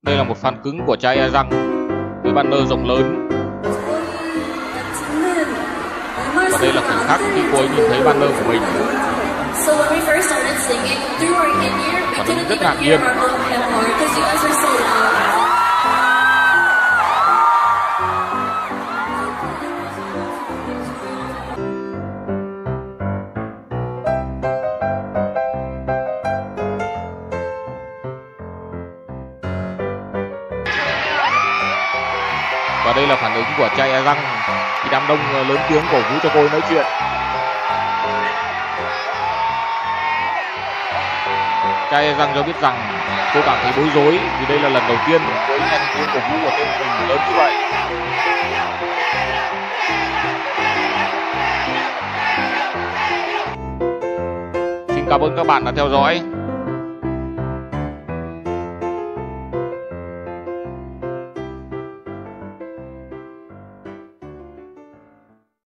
Đây là một fan cứng của Chaeyoung với banner rộng lớn. Và đây là khoảnh khắc khi cô ấy nhìn thấy banner của mình. Và nó rất ngạc nhiên. Và đây là phản ứng của Chaeyoung khi đám đông lớn tiếng cổ vũ cho cô ấy nói chuyện. Chaeyoung cho biết rằng cô cảm thấy bối rối vì đây là lần đầu tiên cô ấy nghe tiếng cổ vũ của tên mình lớn như vậy. Xin cảm ơn các bạn đã theo dõi.